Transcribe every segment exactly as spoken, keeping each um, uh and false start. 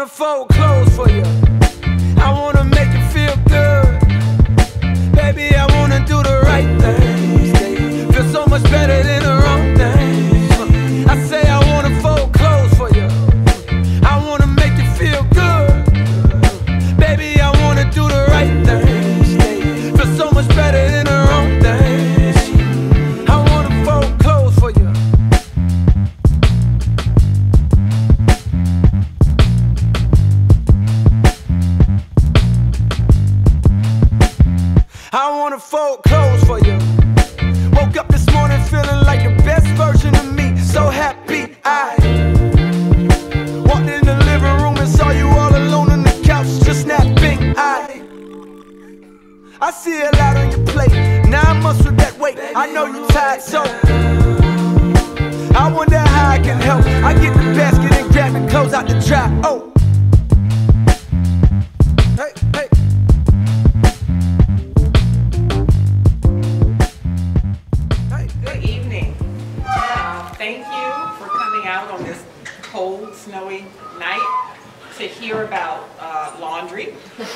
wanna fold clothes for you. I wanna make you feel good. Baby, I wanna do the right thing. Feel so much better than the wrong thing. I say I wanna fold clothes for you. I wanna make you feel good. Baby, I wanna do the right thing. Feel so much better than the wrong thing. I wanna fold clothes for you. I wanna fold clothes for you. Woke up this morning feeling like the best version of me. So happy I walked in the living room and saw you all alone on the couch, just napping. I I see a lot on your plate. Nine months with that weight. I know you tired, so I wonder how I can help. I get the basket and grab the clothes out the dryer. Oh, hey, hey. Good evening. Uh, thank you for coming out on this cold, snowy night to hear about uh, laundry.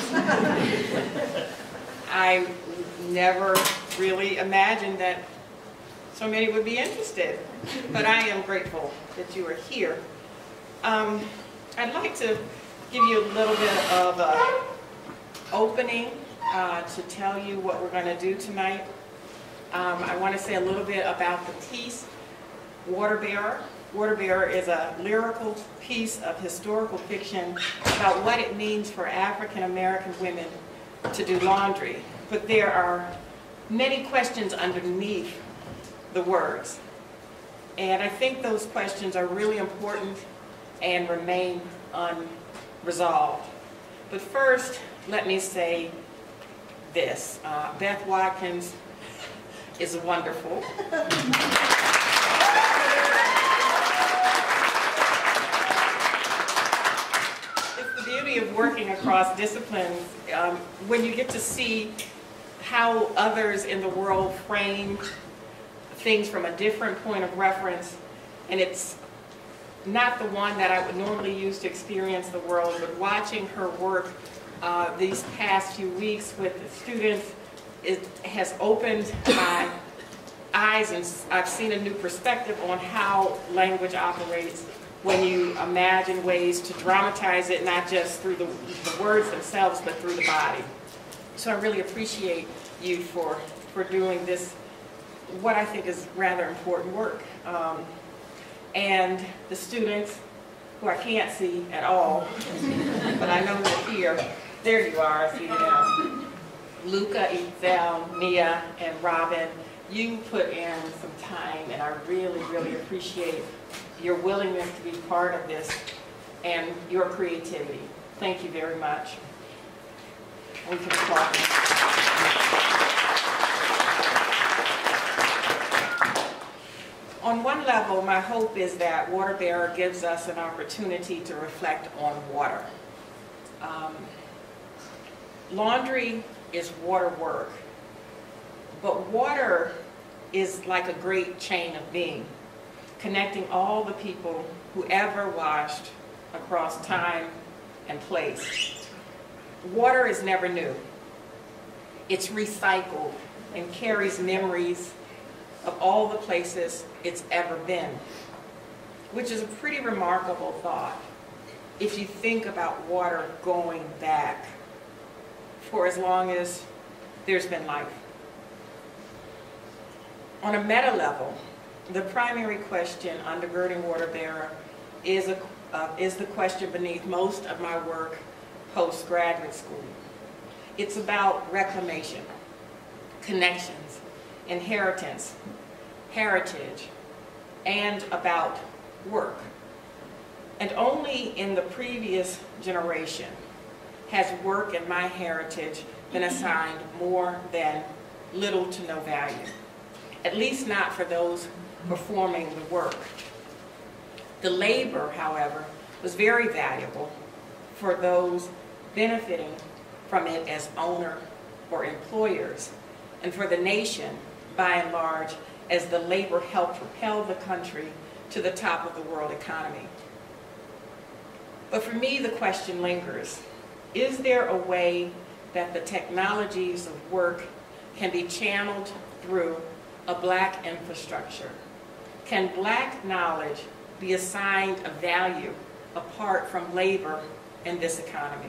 I never really imagined that so many would be interested, but I am grateful that you are here. Um, I'd like to give you a little bit of an opening uh, to tell you what we're going to do tonight. Um, I want to say a little bit about the piece, Waterbearer. Waterbearer is a lyrical piece of historical fiction about what it means for African American women to do laundry. But there are many questions underneath the words. And I think those questions are really important and remain unresolved. But first, let me say this. Uh, Beth Watkins is wonderful. It's the beauty of working across disciplines um, when you get to see how others in the world frame things from a different point of reference, and it's not the one that I would normally use to experience the world, but watching her work uh, these past few weeks with the students, it has opened my eyes, and I've seen a new perspective on how language operates when you imagine ways to dramatize it, not just through the, the words themselves, but through the body. So I really appreciate you for, for doing this, what I think is rather important work. Um, and the students, who I can't see at all, but I know they're here. There you are, I see you now. Luca, Etzel, Mia, and Robin, you put in some time, and I really, really appreciate your willingness to be part of this and your creativity. Thank you very much. We can applaud. On one level, my hope is that Waterbearer gives us an opportunity to reflect on water. Um, laundry is water work, but water is like a great chain of being, connecting all the people who ever washed across time and place. Water is never new. It's recycled and carries memories of all the places it's ever been, which is a pretty remarkable thought if you think about water going back for as long as there's been life. On a meta level, the primary question undergirding Waterbearer is, a, uh, is the question beneath most of my work post-graduate school. It's about reclamation, connections, inheritance, heritage, and about work. And only in the previous generation has work and my heritage been assigned more than little to no value, at least not for those performing the work. The labor, however, was very valuable for those benefiting from it as owner or employers, and for the nation, by and large, as the labor helped propel the country to the top of the world economy. But for me, the question lingers. Is there a way that the technologies of work can be channeled through a black infrastructure? Can black knowledge be assigned a value apart from labor in this economy?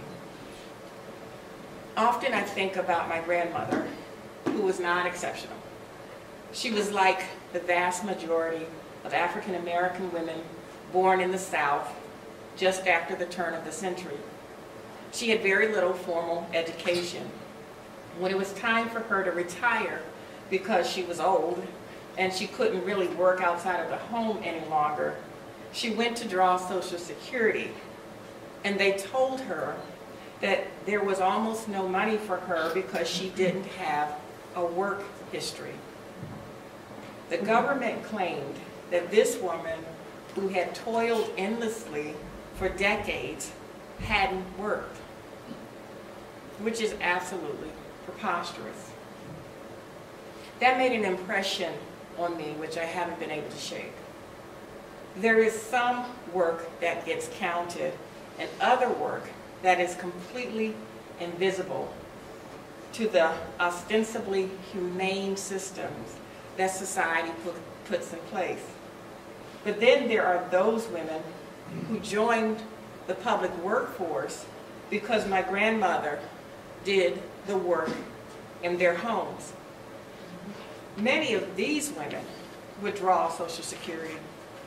Often I think about my grandmother, who was not exceptional. She was like the vast majority of African American women born in the South just after the turn of the century. She had very little formal education. When it was time for her to retire because she was old and she couldn't really work outside of the home any longer, she went to draw Social Security, and they told her that there was almost no money for her because she didn't have a work history. The government claimed that this woman, who had toiled endlessly for decades, hadn't worked, which is absolutely preposterous. That made an impression on me which I haven't been able to shake. There is some work that gets counted and other work that is completely invisible to the ostensibly humane systems that society put, puts in place. But then there are those women who joined the public workforce because my grandmother did the work in their homes. Many of these women would draw Social Security.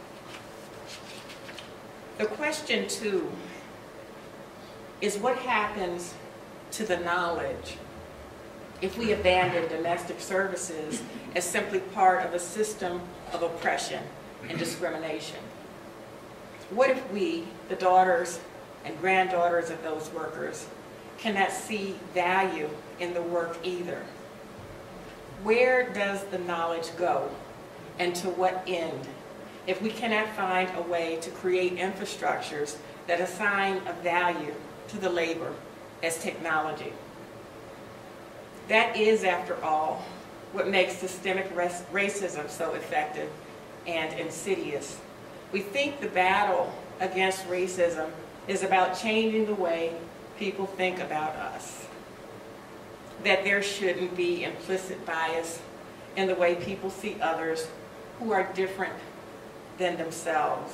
The question, too, is what happens to the knowledge if we abandon domestic services as simply part of a system of oppression and discrimination? What if we, the daughters and granddaughters of those workers, cannot see value in the work either? Where does the knowledge go, and to what end, if we cannot find a way to create infrastructures that assign a value to the labor as technology? That is, after all, what makes systemic racism so effective and insidious. We think the battle against racism is about changing the way people think about us, that there shouldn't be implicit bias in the way people see others who are different than themselves.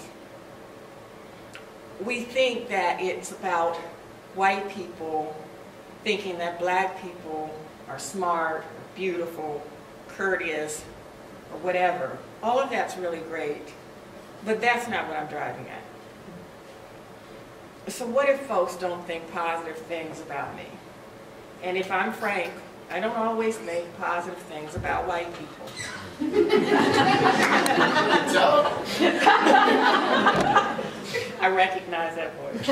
We think that it's about white people thinking that black people are smart, beautiful, courteous, or whatever. All of that's really great, but that's not what I'm driving at. So what if folks don't think positive things about me? And if I'm frank, I don't always think positive things about white people. I recognize that voice.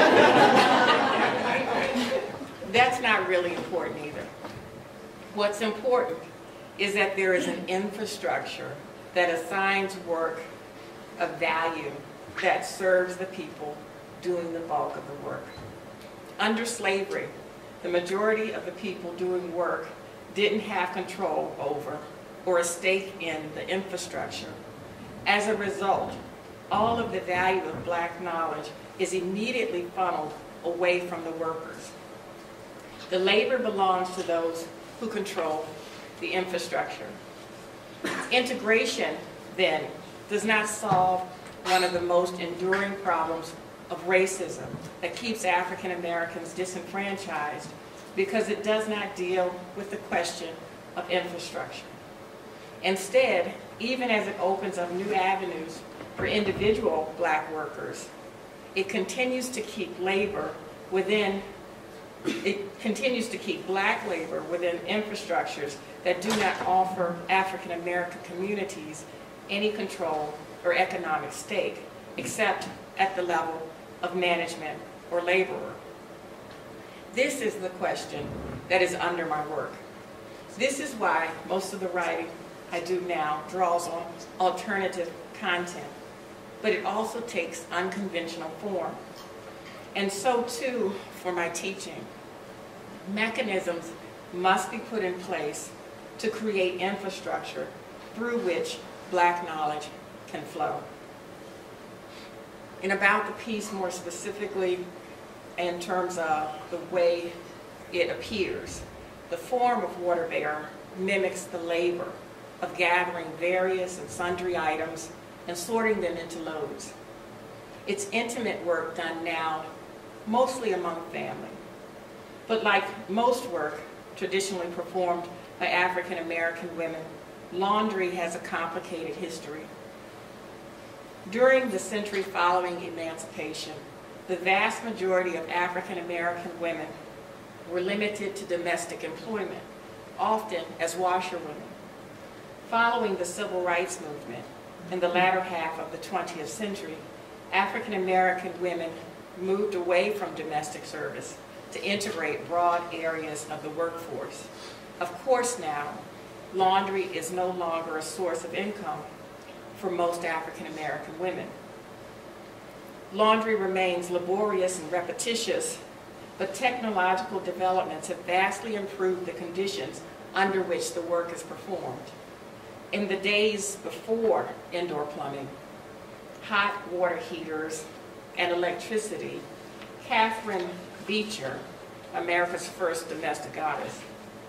That's not really important either. What's important is that there is an infrastructure that assigns work of value that serves the people doing the bulk of the work. Under slavery, the majority of the people doing work didn't have control over or a stake in the infrastructure. As a result, all of the value of black knowledge is immediately funneled away from the workers. The labor belongs to those who control the infrastructure. Integration, then, does not solve one of the most enduring problems of racism that keeps African Americans disenfranchised, because it does not deal with the question of infrastructure. Instead, even as it opens up new avenues for individual black workers, it continues to keep labor within, it continues to keep black labor within infrastructures that do not offer African American communities any control or economic stake, except at the level of management or laborer. This is the question that is under my work. This is why most of the writing I do now draws on alternative content, but it also takes unconventional form. And so too for my teaching. Mechanisms must be put in place to create infrastructure through which black knowledge can flow. And about the piece more specifically in terms of the way it appears, the form of Waterbearer mimics the labor of gathering various and sundry items and sorting them into loads. It's intimate work done now mostly among family. But like most work traditionally performed by African American women, laundry has a complicated history. During the century following emancipation, the vast majority of African American women were limited to domestic employment, often as washerwomen. Following the civil rights movement in the latter half of the twentieth century, African American women moved away from domestic service to integrate broad areas of the workforce. Of course now, laundry is no longer a source of income for most African American women. Laundry remains laborious and repetitious, but technological developments have vastly improved the conditions under which the work is performed. In the days before indoor plumbing, hot water heaters, and electricity, Catherine Beecher, America's first domestic goddess,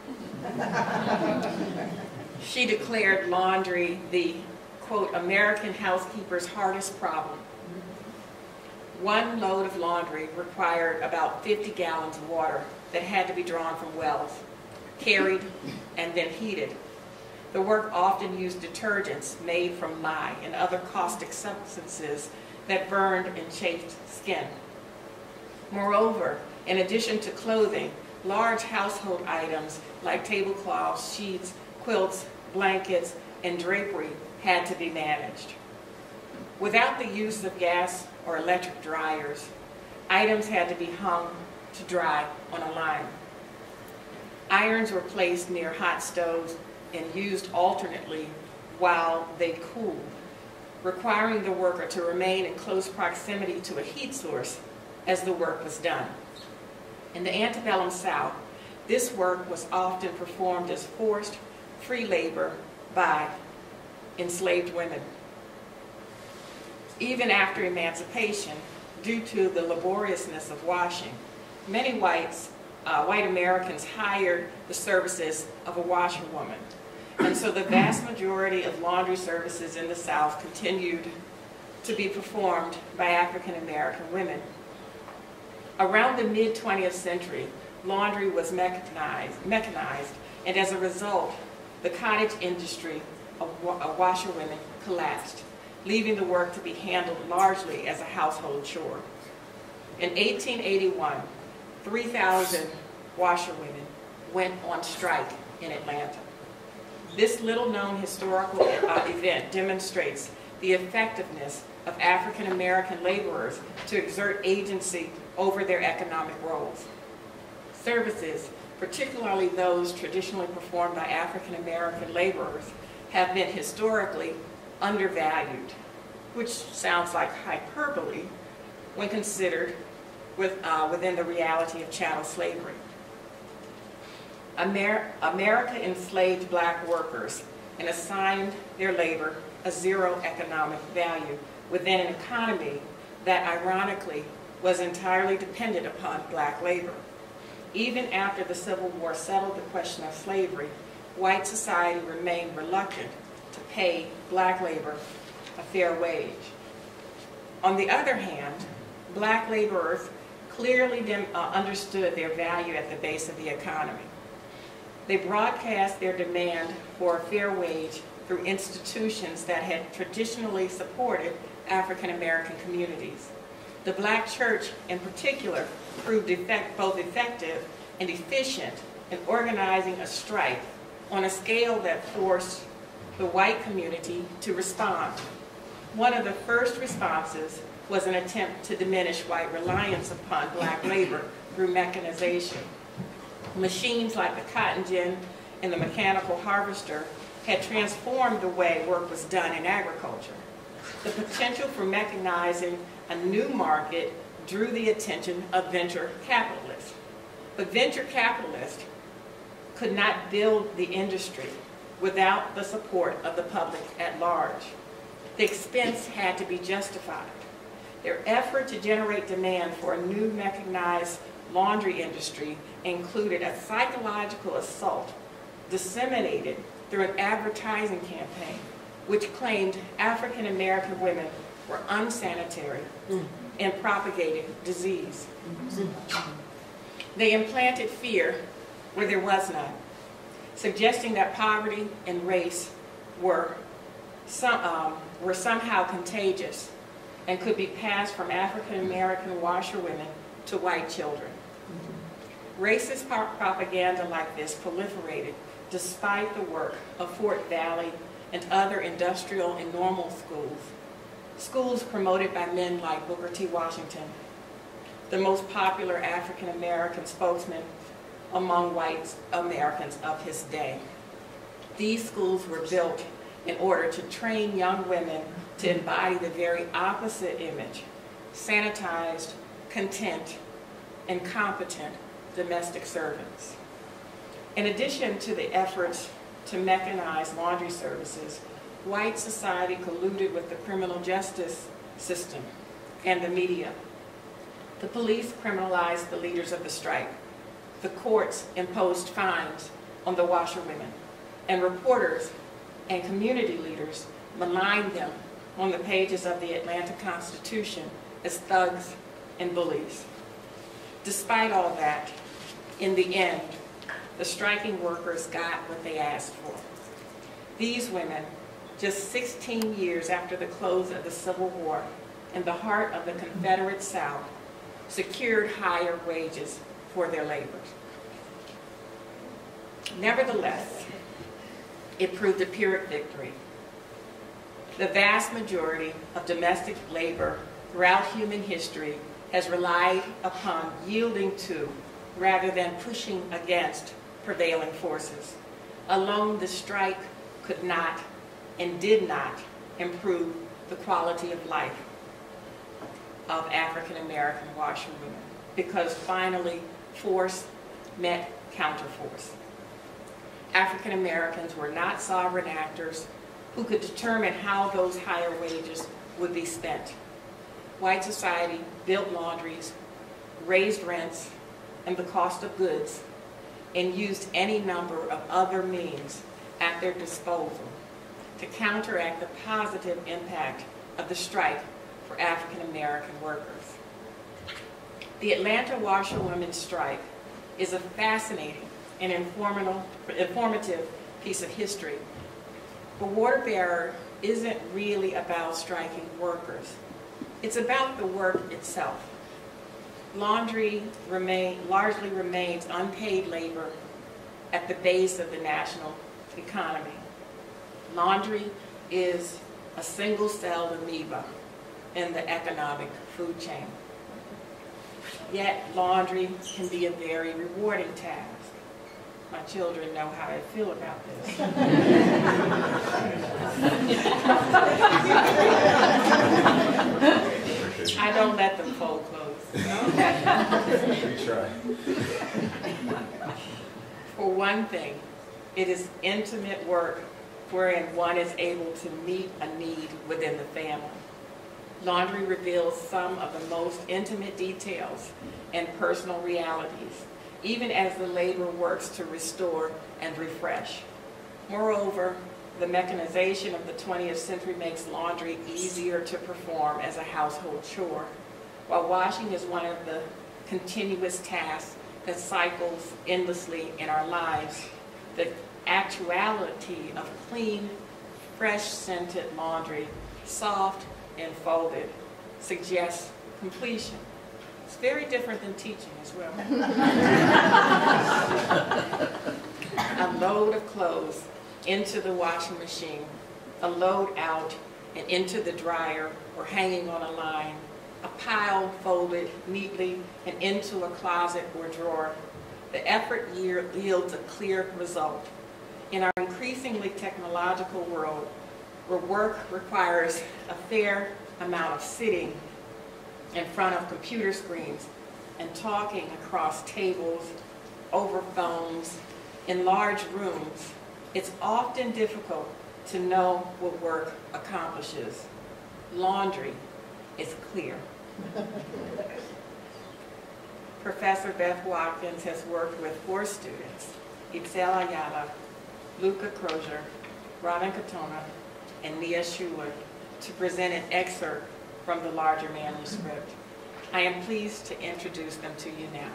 she declared laundry the, quote, American housekeeper's hardest problem. One load of laundry required about fifty gallons of water that had to be drawn from wells, carried, and then heated. The work often used detergents made from lye and other caustic substances that burned and chafed skin. Moreover, in addition to clothing, large household items like tablecloths, sheets, quilts, blankets, and drapery had to be managed. Without the use of gas or electric dryers, items had to be hung to dry on a line. Irons were placed near hot stoves and used alternately while they cooled, requiring the worker to remain in close proximity to a heat source as the work was done. In the antebellum South, this work was often performed as forced free labor by enslaved women. Even after emancipation, due to the laboriousness of washing, many whites, uh, white Americans hired the services of a washerwoman. And so the vast majority of laundry services in the South continued to be performed by African American women. Around the mid twentieth century, laundry was mechanized, mechanized, and as a result, the cottage industry of, wa of washerwomen collapsed, leaving the work to be handled largely as a household chore. In eighteen eighty-one, three thousand washerwomen went on strike in Atlanta. This little-known historical uh, event demonstrates the effectiveness of African American laborers to exert agency over their economic roles. Services, particularly those traditionally performed by African American laborers, have been historically undervalued, which sounds like hyperbole when considered with, uh, within the reality of chattel slavery. Amer America enslaved black workers and assigned their labor a zero economic value within an economy that ironically was entirely dependent upon black labor. Even after the Civil War settled the question of slavery, white society remained reluctant to pay black labor a fair wage. On the other hand, black laborers clearly dem uh, understood their value at the base of the economy. They broadcast their demand for a fair wage through institutions that had traditionally supported African American communities. The black church in particular proved effect, both effective and efficient in organizing a strike on a scale that forced the white community to respond. One of the first responses was an attempt to diminish white reliance upon black labor through mechanization. Machines like the cotton gin and the mechanical harvester had transformed the way work was done in agriculture. The potential for mechanizing a new market drew the attention of venture capitalists. But venture capitalists could not build the industry without the support of the public at large. The expense had to be justified. Their effort to generate demand for a new mechanized laundry industry included a psychological assault disseminated through an advertising campaign which claimed African American women were unsanitary mm. and propagated disease. Mm-hmm. They implanted fear where there was none, suggesting that poverty and race were, some, um, were somehow contagious and could be passed from African American washerwomen to white children. Mm-hmm. Racist propaganda like this proliferated despite the work of Fort Valley and other industrial and normal schools, schools promoted by men like Booker T. Washington, the most popular African American spokesman among white Americans of his day. These schools were built in order to train young women to embody the very opposite image: sanitized, content, and competent domestic servants. In addition to the efforts to mechanize laundry services, white society colluded with the criminal justice system and the media. The police criminalized the leaders of the strike. The courts imposed fines on the washerwomen, and reporters and community leaders maligned them on the pages of the Atlanta Constitution as thugs and bullies. Despite all that, in the end, the striking workers got what they asked for. These women, just sixteen years after the close of the Civil War, in the heart of the Confederate South, secured higher wages for their labors. Nevertheless, it proved a Pyrrhic victory. The vast majority of domestic labor throughout human history has relied upon yielding to, rather than pushing against, prevailing forces. Alone, the strike could not and did not improve the quality of life of African American washerwomen, because finally force met counterforce. African Americans were not sovereign actors who could determine how those higher wages would be spent. White society built laundries, raised rents and the cost of goods, and used any number of other means at their disposal to counteract the positive impact of the strike for African American workers. The Atlanta washerwomen's strike is a fascinating and informative piece of history. But Waterbearer isn't really about striking workers. It's about the work itself. Laundry remain, largely remains unpaid labor at the base of the national economy. Laundry is a single-celled amoeba in the economic food chain. Yet laundry can be a very rewarding task. My children know how I feel about this. I don't let them fold clothes. We try. For one thing, it is intimate work wherein one is able to meet a need within the family. Laundry reveals some of the most intimate details and personal realities, even as the labor works to restore and refresh. Moreover, the mechanization of the twentieth century makes laundry easier to perform as a household chore, while washing is one of the continuous tasks that cycles endlessly in our lives. The actuality of clean, fresh-scented laundry, soft and folded, suggests completion. It's very different than teaching as well. A load of clothes into the washing machine, a load out and into the dryer or hanging on a line, a pile folded neatly and into a closet or drawer. The effort yields a clear result. In our increasingly technological world, where work requires a fair amount of sitting in front of computer screens and talking across tables, over phones, in large rooms, it's often difficult to know what work accomplishes. Laundry is clear. Professor Beth Watkins has worked with four students, Itzel Ayala, Luca Crozier, Robin Katona, and Nia Schuler, to present an excerpt from the larger manuscript. I am pleased to introduce them to you now.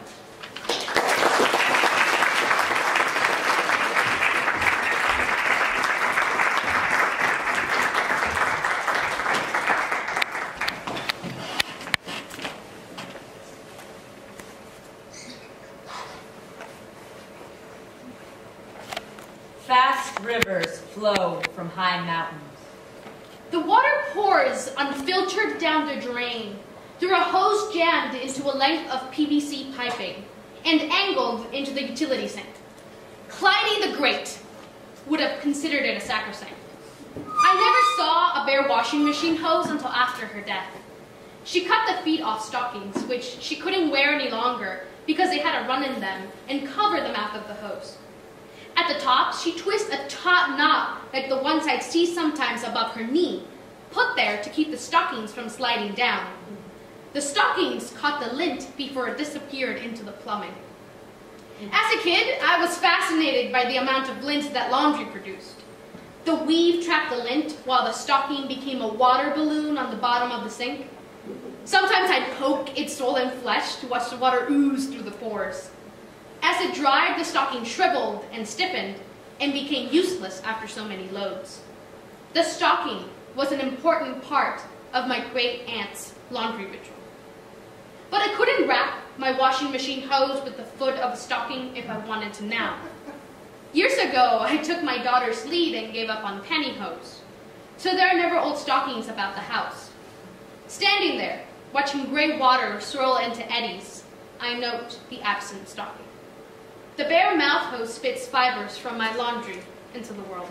Fast rivers flow from high mountains. The water pours unfiltered down the drain through a hose jammed into a length of P V C piping and angled into the utility sink. Clyde the Great would have considered it a sacrosanct. I never saw a bare washing machine hose until after her death. She cut the feet off stockings, which she couldn't wear any longer because they had a run in them, and cover the mouth of the hose. At the top, she twists a taut knot like the ones I'd see sometimes above her knee, put there to keep the stockings from sliding down. The stockings caught the lint before it disappeared into the plumbing. As a kid, I was fascinated by the amount of lint that laundry produced. The weave trapped the lint while the stocking became a water balloon on the bottom of the sink. Sometimes I'd poke its swollen flesh to watch the water ooze through the pores. As it dried, the stocking shriveled and stiffened and became useless after so many loads. The stocking was an important part of my great-aunt's laundry ritual. But I couldn't wrap my washing machine hose with the foot of a stocking if I wanted to now. Years ago, I took my daughter's lead and gave up on pantyhose. So there are never old stockings about the house. Standing there, watching gray water swirl into eddies, I note the absent stocking. The bare mouth hose spits fibers from my laundry into the world.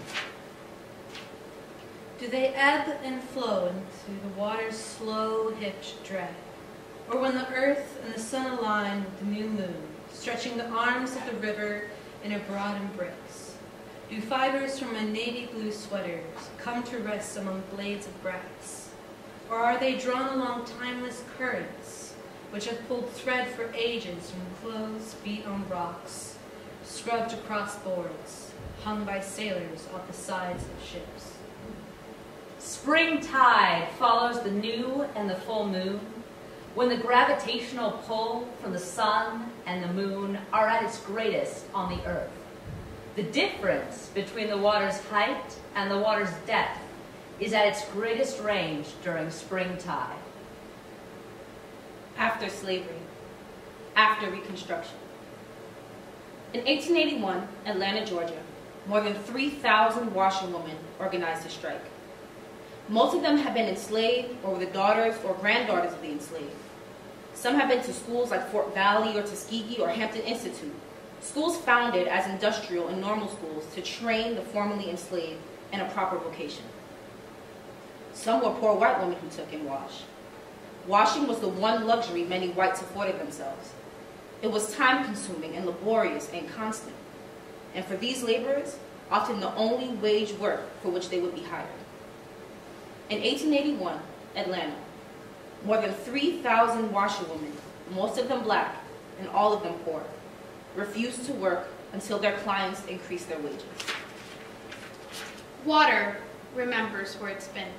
Do they ebb and flow into the water's slow hitched drag? Or when the earth and the sun align with the new moon, stretching the arms of the river in a broad embrace? Do fibers from my navy blue sweaters come to rest among blades of grass? Or are they drawn along timeless currents, which have pulled thread for ages from clothes beat on rocks, scrubbed across boards, hung by sailors off the sides of ships? Spring tide follows the new and the full moon, when the gravitational pull from the sun and the moon are at its greatest on the earth. The difference between the water's height and the water's depth is at its greatest range during spring tide. After slavery, after Reconstruction. In eighteen eighty-one, Atlanta, Georgia, more than three thousand washerwomen organized a strike. Most of them had been enslaved or were the daughters or granddaughters of the enslaved. Some have been to schools like Fort Valley or Tuskegee or Hampton Institute, schools founded as industrial and normal schools to train the formerly enslaved in a proper vocation. Some were poor white women who took and washed. Washing was the one luxury many whites afforded themselves. It was time-consuming and laborious and constant, and for these laborers, often the only wage work for which they would be hired. In eighteen eighty-one, Atlanta, more than three thousand washerwomen, most of them black and all of them poor, refused to work until their clients increased their wages. Water remembers where it's been.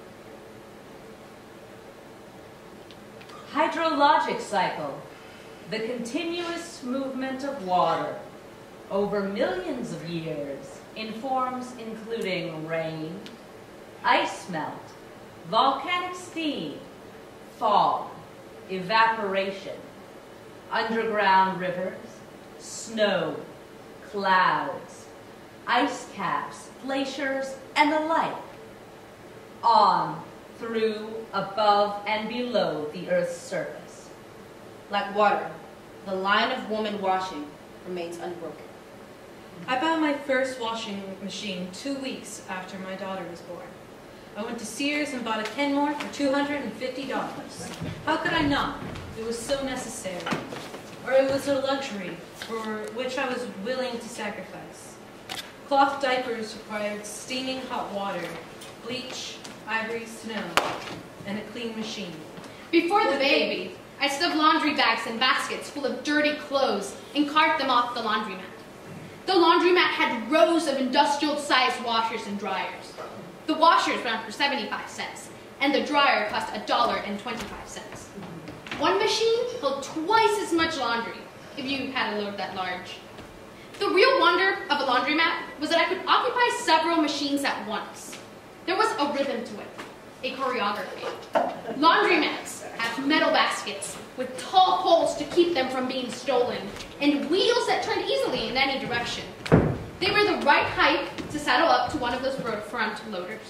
Hydrologic cycle, the continuous movement of water over millions of years in forms including rain, ice melt, volcanic steam, fog, evaporation, underground rivers, snow, clouds, ice caps, glaciers, and the like, on, through, above, and below the Earth's surface. Like water, the line of woman washing remains unbroken. I bought my first washing machine two weeks after my daughter was born. I went to Sears and bought a Kenmore for two hundred fifty dollars. How could I not? It was so necessary. Or it was a luxury for which I was willing to sacrifice. Cloth diapers required steaming hot water, bleach, ivory snow, and a clean machine. Before the baby, I stuffed laundry bags and baskets full of dirty clothes and carted them off the laundromat. The laundromat had rows of industrial-sized washers and dryers. The washers ran for seventy-five cents, and the dryer cost a dollar and twenty-five cents. One machine held twice as much laundry, if you had a load that large. The real wonder of a laundromat was that I could occupy several machines at once. There was a rhythm to it, a choreography. Laundromats have metal baskets with tall poles to keep them from being stolen, and wheels that turned easily in any direction. They were the right height to saddle up to one of those front loaders.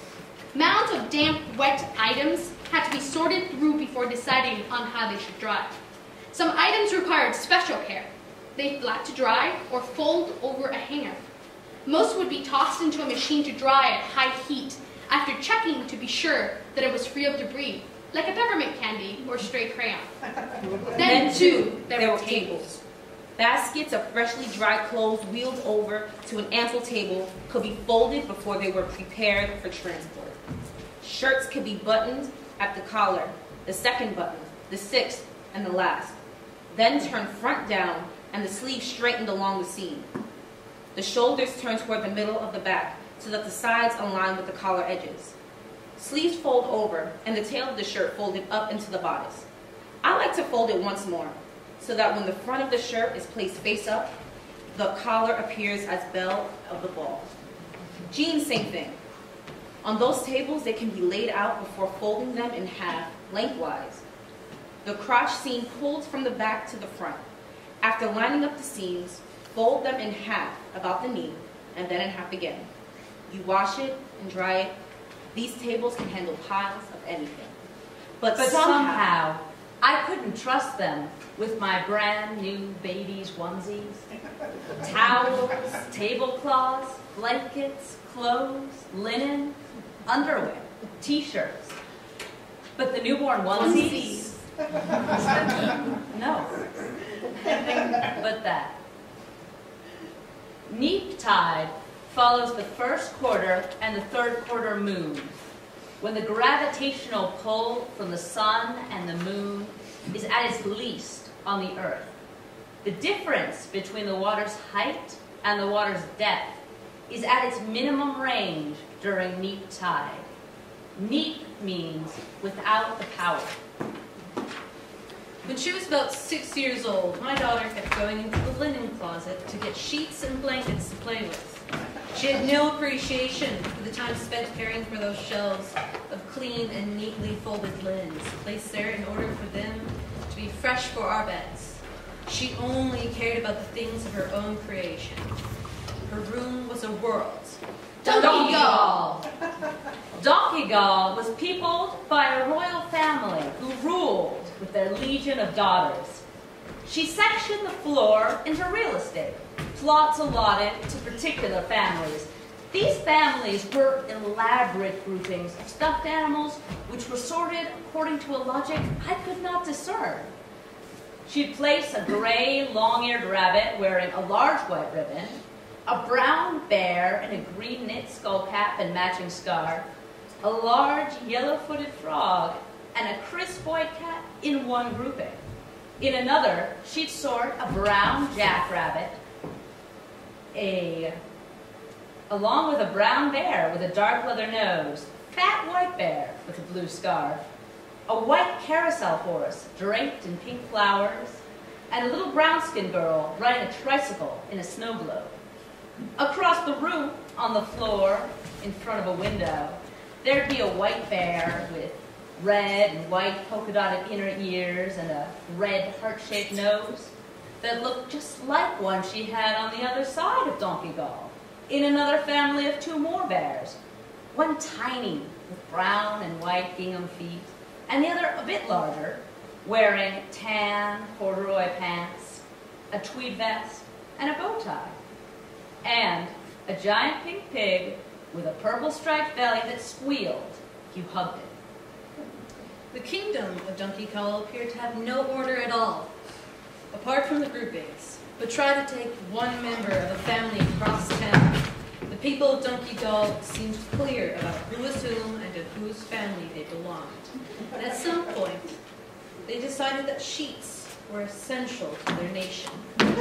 Mounds of damp, wet items had to be sorted through before deciding on how they should dry. Some items required special care. They flat to dry or fold over a hanger. Most would be tossed into a machine to dry at high heat after checking to be sure that it was free of debris, like a peppermint candy or stray crayon. Then, Then too, there, there were were tables. Baskets of freshly dried clothes wheeled over to an ample table could be folded before they were prepared for transport. Shirts could be buttoned at the collar, the second button, the sixth, and the last. Then turned front down and the sleeves straightened along the seam. The shoulders turned toward the middle of the back so that the sides align with the collar edges. Sleeves fold over and the tail of the shirt folded up into the bodice. I like to fold it once more so that when the front of the shirt is placed face up, the collar appears as belle of the ball. Jeans, same thing. On those tables, they can be laid out before folding them in half, lengthwise. The crotch seam pulled from the back to the front. After lining up the seams, fold them in half about the knee, and then in half again. You wash it and dry it. These tables can handle piles of anything. But, But somehow, somehow, I couldn't trust them with my brand new baby's onesies, towels, tablecloths, blankets, clothes, linen, underwear, t-shirts. But the newborn onesies, no, anything but that. Neap tide follows the first quarter and the third quarter moon, when the gravitational pull from the sun and the moon is at its least on the earth. The difference between the water's height and the water's depth is at its minimum range during neap tide. Neap means without the power. When she was about six years old, my daughter kept going into the linen closet to get sheets and blankets to play with. She had no appreciation for the time spent caring for those shelves of clean and neatly folded linens, placed there in order for them to be fresh for our beds. She only cared about the things of her own creation. Her room was a world. Donkey Gall! Donkey Gall was peopled by a royal family who ruled with their legion of daughters. She sectioned the floor into real estate, plots allotted to particular families. These families were elaborate groupings of stuffed animals which were sorted according to a logic I could not discern. She'd place a gray, long-eared rabbit wearing a large white ribbon, a brown bear in a green knit skull cap and matching scarf, a large yellow-footed frog, and a crisp white cat in one grouping. In another, she'd sort a brown jackrabbit, a, along with a brown bear with a dark leather nose, fat white bear with a blue scarf, a white carousel horse draped in pink flowers, and a little brown-skinned girl riding a tricycle in a snow globe. Across the room, on the floor, in front of a window, there'd be a white bear with red and white polka-dotted inner ears and a red heart-shaped nose that looked just like one she had on the other side of Donkey Gall, in another family of two more bears, one tiny with brown and white gingham feet, and the other a bit larger, wearing tan corduroy pants, a tweed vest, and a bow tie, and a giant pink pig with a purple striped belly that squealed if you hugged it. The kingdom of Donkey Gall appeared to have no order at all, apart from the groupings, but try to take one member of a family across town. The people of Donkey-Doll seemed clear about who was whom and to whose family they belonged. And at some point, they decided that sheets were essential to their nation.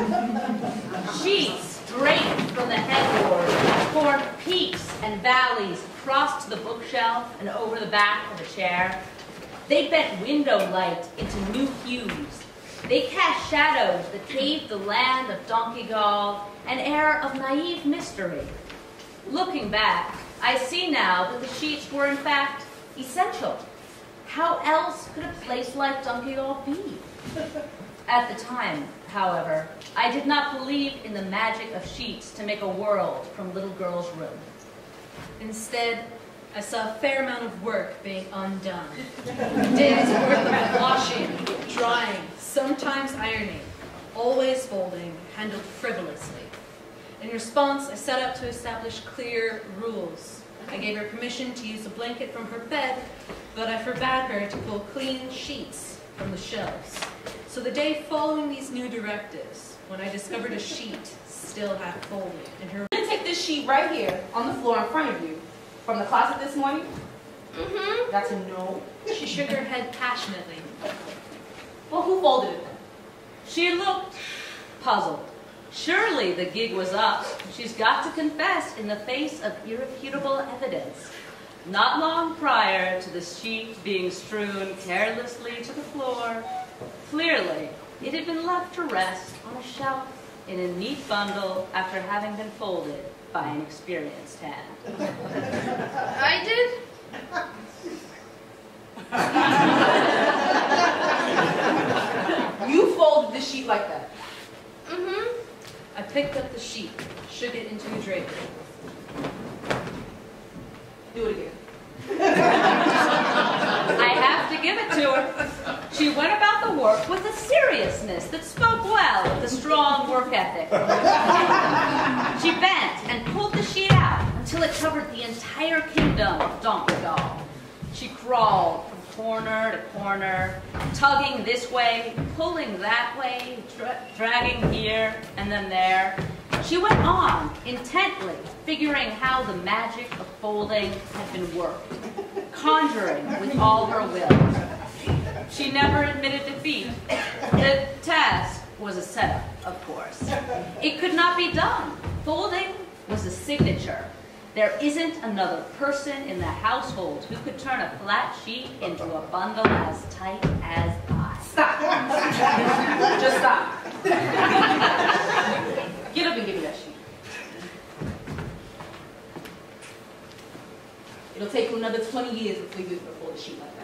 Sheets draped from the headboard formed peaks and valleys across to the bookshelf and over the back of a chair. They bent window light into new hues. They cast shadows that gave the land of Donkey-Doll an air of naive mystery. Looking back, I see now that the sheets were in fact essential. How else could a place like Donkey-Doll be? At the time, however, I did not believe in the magic of sheets to make a world from little girl's room. Instead, I saw a fair amount of work being undone. Days worth of washing, drying, sometimes ironing, always folding, handled frivolously. In response, I set out to establish clear rules. I gave her permission to use a blanket from her bed, but I forbade her to pull clean sheets from the shelves. So the day following these new directives, when I discovered a sheet still half folded in her... I'm going to take this sheet right here on the floor in front of you from the closet this morning. Mm-hmm. That's a no. She shook her head passionately. Well, who folded it? She looked puzzled. Surely the gig was up. She's got to confess in the face of irrefutable evidence. Not long prior to the sheet being strewn carelessly to the floor, clearly it had been left to rest on a shelf in a neat bundle after having been folded by an experienced hand. I did. You folded the sheet like that. Mm-hmm. I picked up the sheet, shook it into a draper. Do it again. I have to give it to her. She went about the work with a seriousness that spoke well of the strong work ethic. She bent and pulled the sheet out until it covered the entire kingdom of Donkey-Doll. She crawled from corner to corner, tugging this way, pulling that way, dra dragging here and then there. She went on, intently, figuring how the magic of folding had been worked, conjuring with all her will. She never admitted defeat. The task was a setup, of course. It could not be done. Folding was a signature. There isn't another person in the household who could turn a flat sheet into a bundle as tight as I. Stop. Just stop. Get up and give me that sheet. It'll take you another twenty years before you can fold a sheet like that.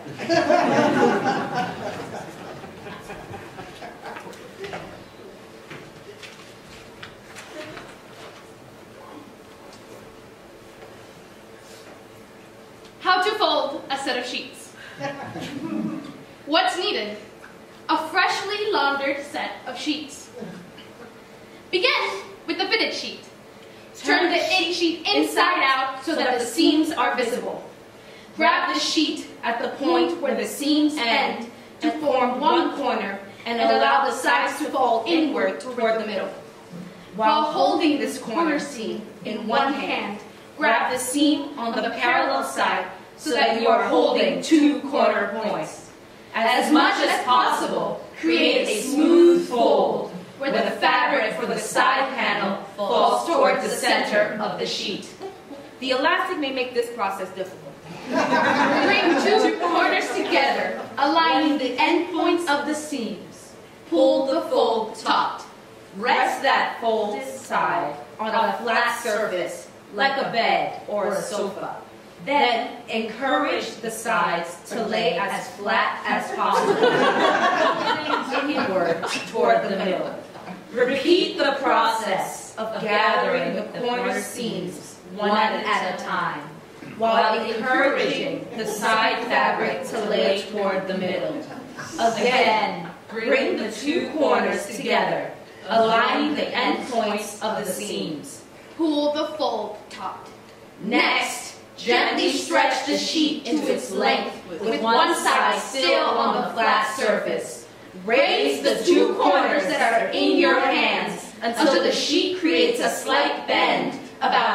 How to fold a set of sheets. What's needed? A freshly laundered set of sheets. Begin with the fitted sheet. Turn the sheet inside out so that the seams are visible. Grab the sheet at the point where the seams end to form one corner and allow the sides to fall inward toward the middle. While holding this corner seam in one hand, grab the seam on the parallel side so that you are holding two corner points. As much as possible, create a smooth fold where the fabric for the side panel falls toward the center of the sheet. The elastic may make this process difficult. Bring two corners together, aligning the end points of the seams. Pull the fold taut. Rest that folded side on a flat surface, like a bed or a sofa. Then encourage the sides to lay as flat as possible, inward toward the middle. Repeat the process of gathering the corner seams one at a time, while encouraging the side fabric to lay toward the middle. Again, bring the two corners together, aligning the end points of the seams. Pull the fold taut. Next, gently stretch the sheet into its length with one side still on the flat surface. Raise the two corners that are in your hands until the sheet creates a slight bend about half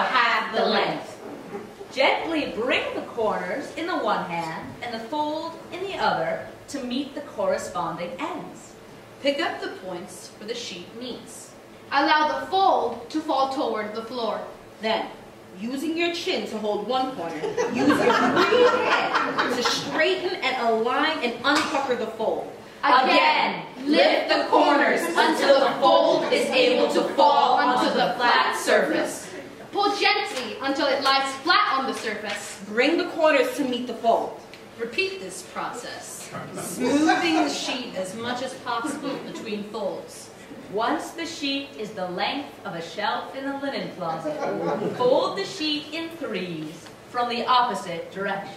half the length. Gently bring the corners in the one hand and the fold in the other to meet the corresponding ends. Pick up the points where the sheet meets. Allow the fold to fall toward the floor. Then, using your chin to hold one corner, use your free hand to straighten and align and unpucker the fold. Again, lift the corners until the fold is able to fall onto the flat surface. Pull gently until it lies flat on the surface. Bring the corners to meet the fold. Repeat this process, smoothing the sheet as much as possible between folds. Once the sheet is the length of a shelf in the linen closet, fold the sheet in threes from the opposite direction.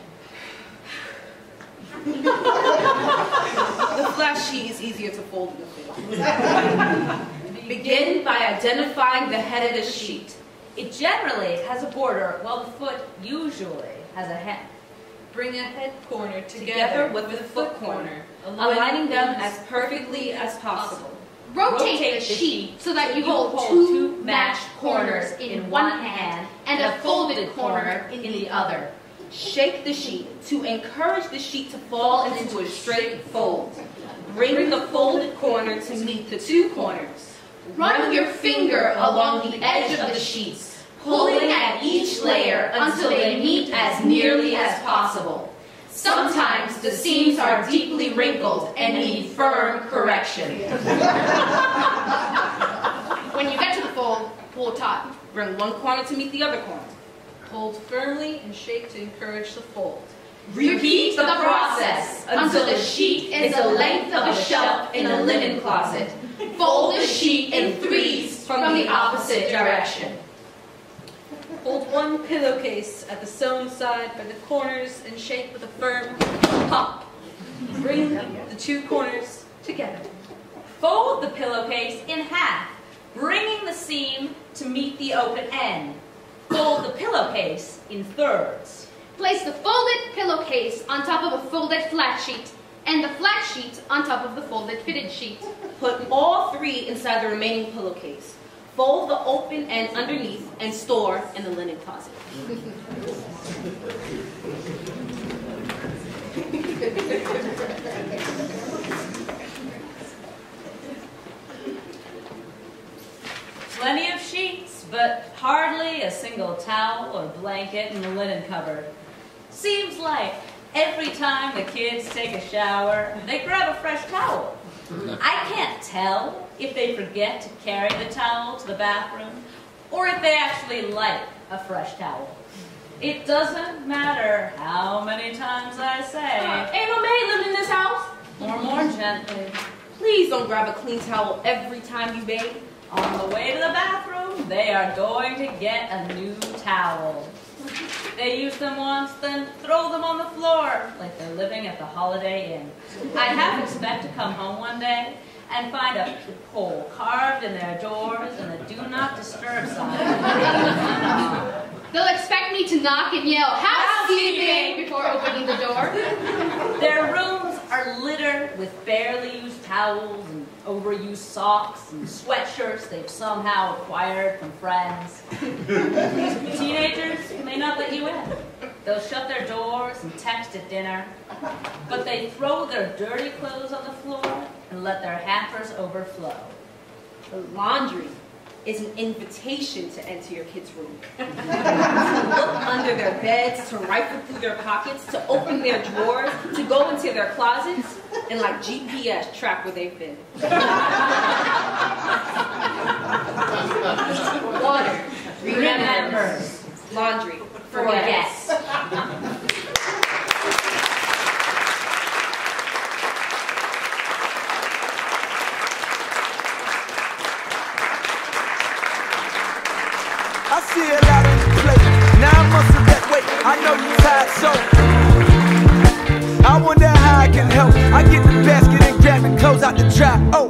The flat sheet is easier to fold in the field. Begin by identifying the head of the sheet. It generally has a border, while the foot usually has a hem. Bring a head corner Together with the foot corner, aligning them as perfectly as possible. Rotate, Rotate the the sheet so that you You'll hold hold two matched corners in one hand and a folded corner in the other. Shake the sheet to encourage the sheet to fall into a straight fold. Bring the folded corner to meet the two corners. Run your finger along the edge of the sheets, pulling at each layer until they meet as nearly as possible. Sometimes the seams are deeply wrinkled and need firm correction. When you get to the fold, pull taut. Bring one corner to meet the other corner. Hold firmly and shake to encourage the fold. Repeat the process until the sheet is the length of a shelf in a linen closet. Fold the sheet in threes from the opposite direction. Hold one pillowcase at the sewn side by the corners and shake with a firm pop. Bring the two corners together. Fold the pillowcase in half, bringing the seam to meet the open end. Fold the pillowcase in thirds. Place the folded pillowcase on top of a folded flat sheet, and the flat sheet on top of the folded fitted sheet. Put all three inside the remaining pillowcase. Fold the open end underneath and store in the linen closet. Plenty of sheets, but hardly a single towel or blanket in the linen cupboard. Seems like every time the kids take a shower, they grab a fresh towel. I can't tell if they forget to carry the towel to the bathroom or if they actually like a fresh towel. It doesn't matter how many times I say, Uh, ain't no maid living in this house. or more gently, Please don't grab a clean towel every time you bathe. on the way to the bathroom, they are going to get a new towel. They use them once, then throw them on the floor like they're living at the Holiday Inn. I half expect to come home one day and find a pole carved in their doors and a do not disturb sign. They'll expect me to knock and yell, "Housekeeping!" before opening the door. Their rooms are littered with barely used towels and overused socks and sweatshirts they've somehow acquired from friends. Teenagers may not let you in. They'll shut their doors and text at dinner, but they throw their dirty clothes on the floor and let their hampers overflow. The laundry is an invitation to enter your kids' room. To look under their beds, to rifle through their pockets, to open their drawers, to go into their closets, and like G P S track where they've been. Water remembers. Laundry forgets. I see it out on the plate. Nine months of that weight. I know you tired, so I wonder how I can help. I get the basket and grab and close out the trap. Oh.